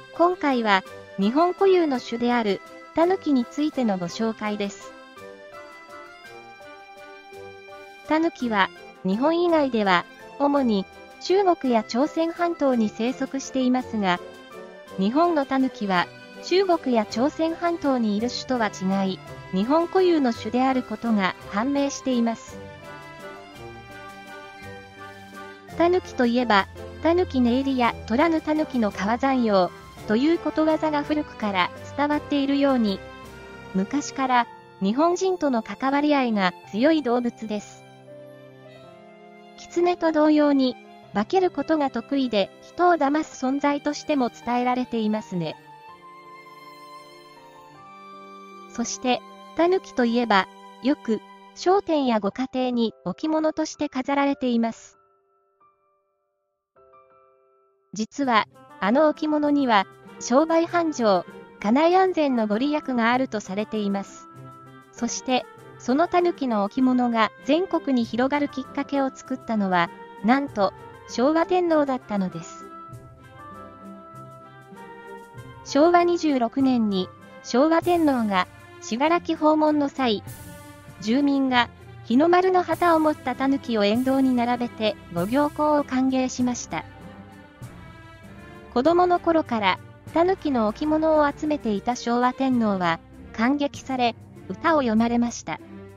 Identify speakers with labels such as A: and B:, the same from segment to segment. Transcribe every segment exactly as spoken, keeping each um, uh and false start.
A: 今回は日本固有の種であるタヌキについてのご紹介です。タヌキは日本以外では主に中国や朝鮮半島に生息していますが、日本のタヌキは中国や朝鮮半島にいる種とは違い、日本固有の種であることが判明しています。タヌキといえば、タヌキ寝入りや取らぬタヌキの川山用ということわざが古くから伝わっているように、昔から日本人との関わり合いが強い動物です。狐と同様に、化けることが得意で人を騙す存在としても伝えられていますね。そして、タヌキといえば、よく商店やご家庭に置物として飾られています。実は、あの置物には、商売繁盛、家内安全のご利益があるとされています。そして、そのタヌキの置物が全国に広がるきっかけを作ったのは、なんと、昭和天皇だったのです。しょうわにじゅうろくねんに、昭和天皇が、信楽訪問の際、住民が日の丸の旗を持ったタヌキを沿道に並べてご行幸を歓迎しました。子供の頃からタヌキの置物を集めていた昭和天皇は感激され、歌を詠まれました。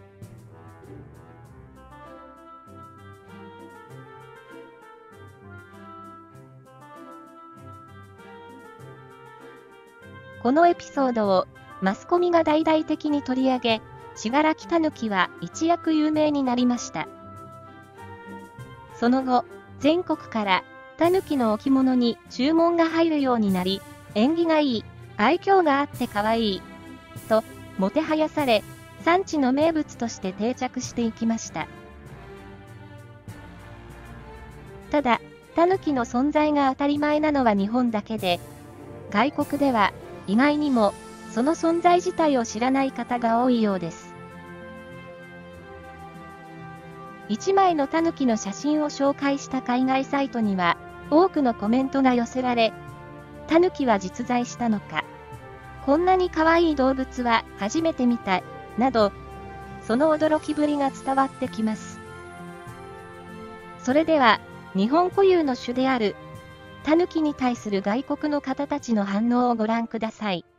A: このエピソードをマスコミが大々的に取り上げ、信楽タヌキは一躍有名になりました。その後、全国からタヌキの置物に注文が入るようになり、縁起がいい、愛嬌があって可愛い、と、もてはやされ、産地の名物として定着していきました。ただ、タヌキの存在が当たり前なのは日本だけで、外国では意外にもその存在自体を知らない方が多いようです。一枚のタヌキの写真を紹介した海外サイトには、多くのコメントが寄せられ、タヌキは実在したのか、こんなに可愛い動物は初めて見た、など、その驚きぶりが伝わってきます。それでは、日本固有の種であるタヌキに対する外国の方たちの反応をご覧ください。